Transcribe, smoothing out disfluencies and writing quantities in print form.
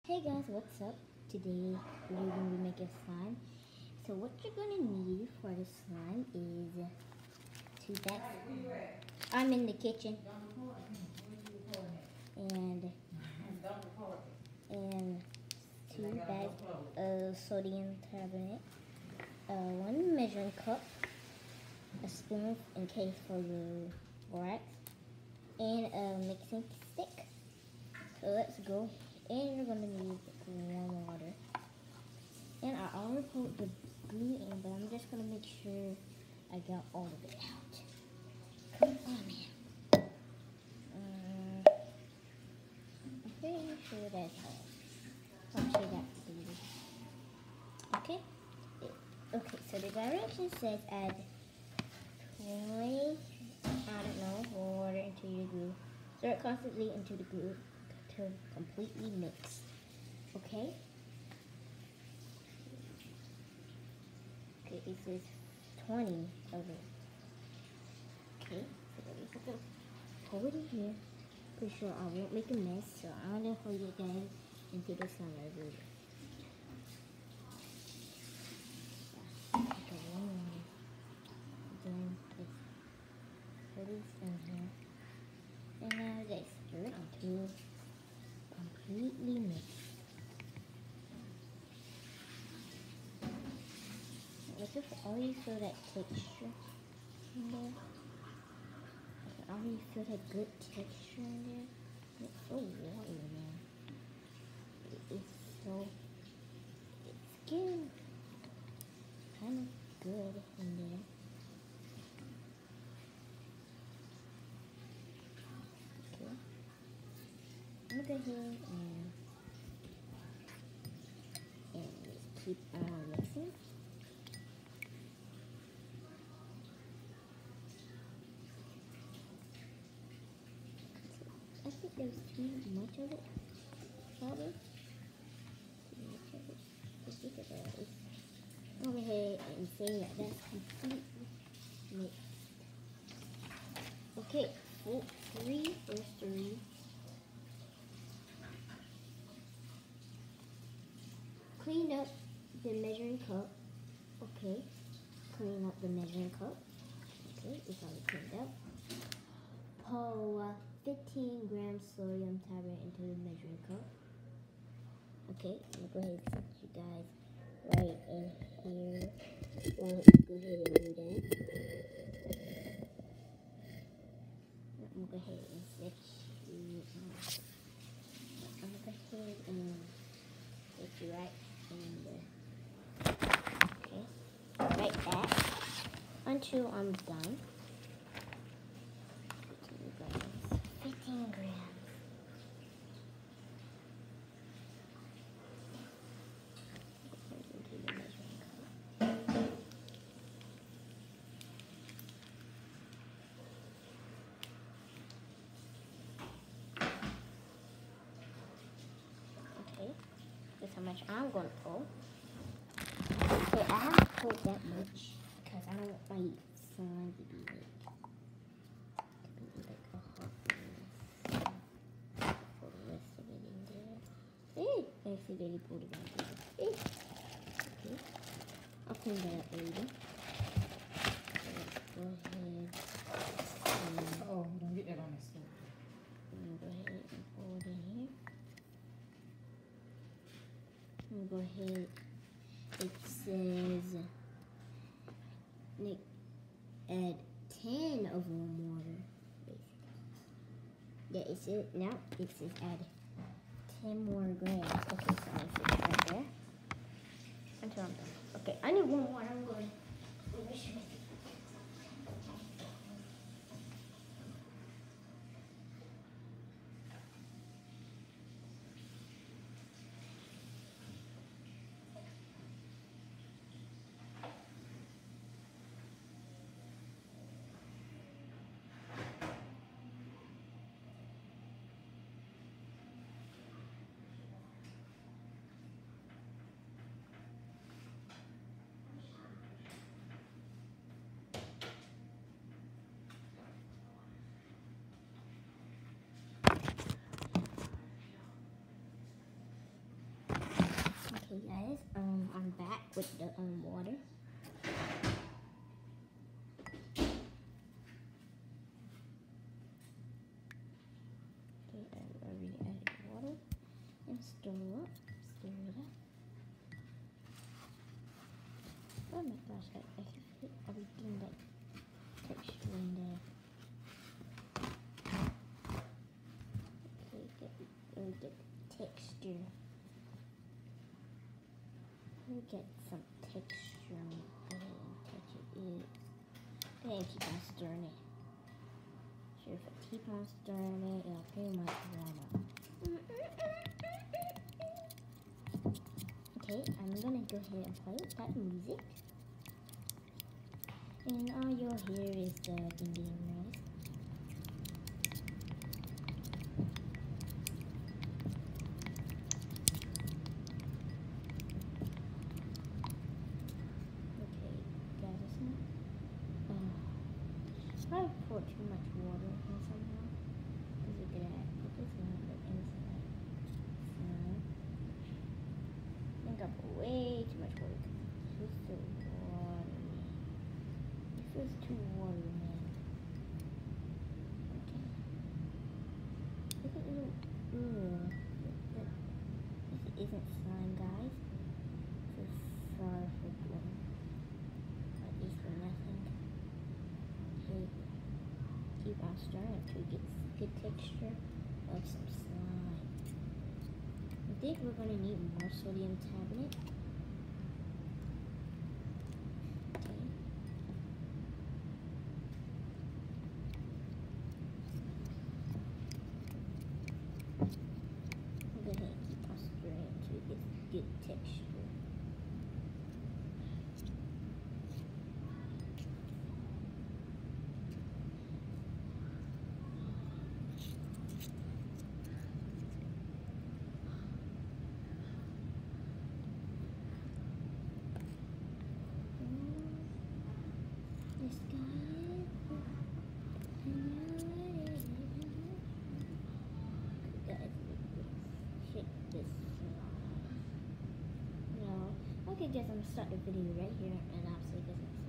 Hey guys, what's up? Today we're going to be making slime. So what you're going to need for the slime is two bags. I'm in the kitchen. And two bags of sodium carbonate, one measuring cup, a spoon in case for your borax, and a mixing stick. So let's go. And you're going to need warm water. And I already put the glue in, but I'm just going to make sure I got all of it out. Come on, man. I'm pretty sure that's all. Actually, that's the okay? Okay, so the direction says add 20, water into your glue. Stir it constantly into the glue to completely mix. Okay? Okay, it says 20 of it. Okay, so let me put the hold it in here. Pretty sure I won't make a mess, so I'm gonna hold it down into the sun over it. Okay, one more. Then put this in here. And now they stir it until completely mixed. I already feel that texture in there. I already feel that good texture in there. It's so watery, man. It's getting kind of good in there. Okay. I'm gonna go ahead and just keep on mixing. I think there's too much of it, probably. Too much of it. Just look at that. Go ahead and say that that's completely mixed. Okay, first three. Clean up the measuring cup. Okay, clean up the measuring cup. Okay, it's already cleaned up. Pour 15 grams sodium carbonate into the measuring cup. Okay, I'm gonna go ahead and set you guys right in here. Go ahead and do that. I'm gonna go ahead and set you. I'm gonna go ahead and set you right in there. Okay, right there. Until I'm done. 15 grams. Okay, that's how much I'm going to pull. Okay, I haven't pulled that much because I don't want my slime to be like a hot mess. Pour the rest of it in there. I accidentally pulled it out there. Okay, I'll clean that up later. So let's go ahead. Don't get that on the stove. Go ahead and pour it in here. I'm gonna go ahead. It says add 10 of warm water. Yeah, it says now it says add 10 more grams. Okay, so I'm gonna sit it right there until I'm done. Okay, I need warm water. I'm going to wish me. guys, I'm back with the water. Okay, I already added water and stir it up. Oh my gosh, I can feel everything that texture in there. Okay, get really good texture. Let me get some texture on it. Go ahead and touch it. Go ahead and keep on stirring it. Sure, if I keep on stirring it, it'll pretty much warm up. Okay, I'm gonna go ahead and play that music. And all you'll hear is the ding ding noise. Probably poured too much water in somehow. Because look at that. Look at this one, the inside. So, I think I put way too much water. This is so watery. This is too watery, man. Okay. Look at little. This isn't slime, guys. This is sorry for doing. At least for nothing. Keep on stirring until it gets good texture of some slime. I think we're going to need more sodium carbonate. Okay. Go ahead and keep on stirring until it gets good texture. Okay, guys, I'm gonna start the video right here, and I'll see you guys next time.